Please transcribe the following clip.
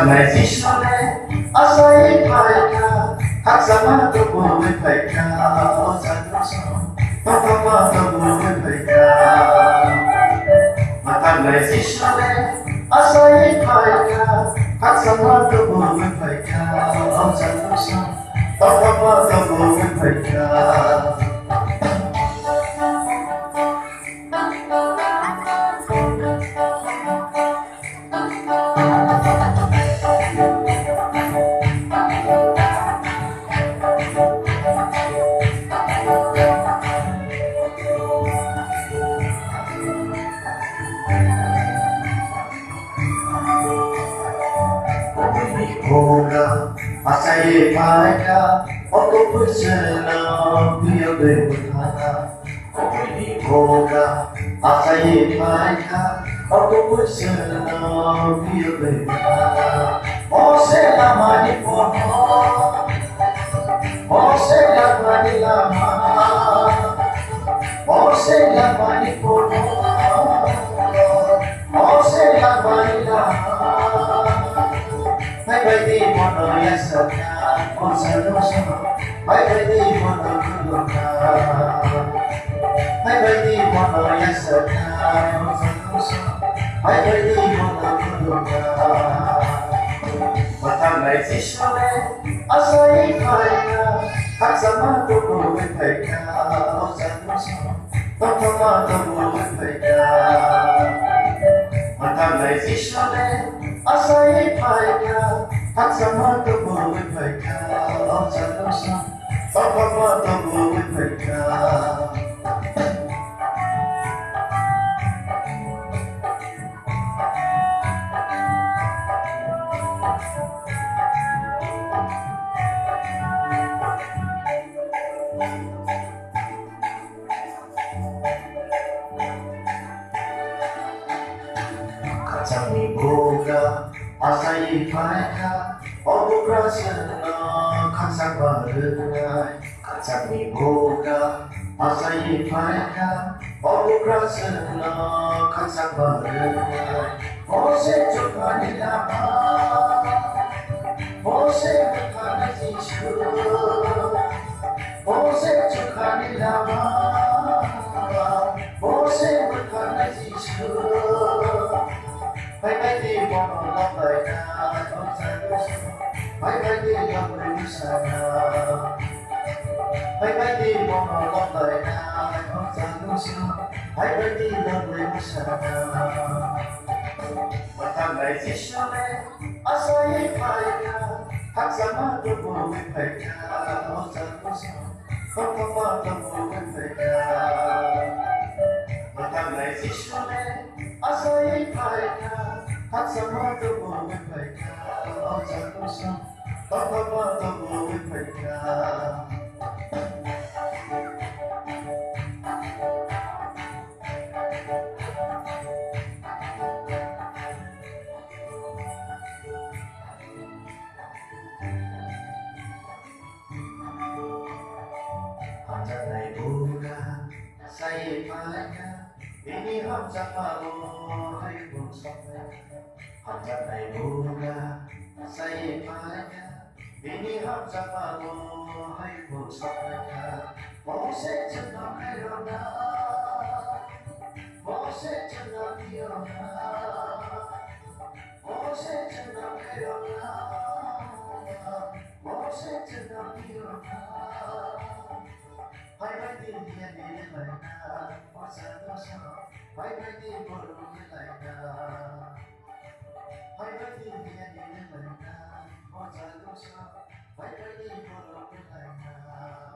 ngày Krishna asai paika haksama to boy paika osanu so papa to boy paika mata ngày Krishna asai paika haksama to boy paika osanu so papa to boy paika Hoga, asai paika, oko pusena, biyo bebana. Hoga, asai paika, oko pusena, biyo bebana. Ose la mani pono, ose la mani lama, ose la mani pono, ose la mani lama. Hai baby mono yasana, osano so. Hai baby mono kuloka. Hai baby mono yasana, osano so. Hai baby mono kuloka. Matangai Krishna asai paika, haksama to boy paika, osano so. Papa to boy paika. Matangai Krishna asai paika, haksama to boy paika, osanu so, papa to boy paika. Kacang boga, asai paika, obu krasana, kacang barengai. Kacang boga, asai paika, obu krasana, kacang barengai. Ose chokani lama, ose chokani jishu, ose chokani lama, ose chokani jishu. Hai baby mono lapaika, osanu so. Hai baby mono musana. Hai baby mono lapaika, osanu so. Hai baby mono musana. Matangai Krishna asai paika, haksama to boy paika, osanu so. Papa to boy paika. Matangai Krishna asai paika, haksama to boy paika, osanu so. Papa to boy paika. Matangai boga, asai paika, ini haksama hai bosoknya. Matangai boga, asai paika, ini haksama hai bosoknya. Mose chana kairona, mose chana piona, mose chana kairona, mose chana piona. Hai baby dia ni laina, osanu so. Hai baby mono laina. Hai baby dia ni laina, osanu so. Hai baby mono laina.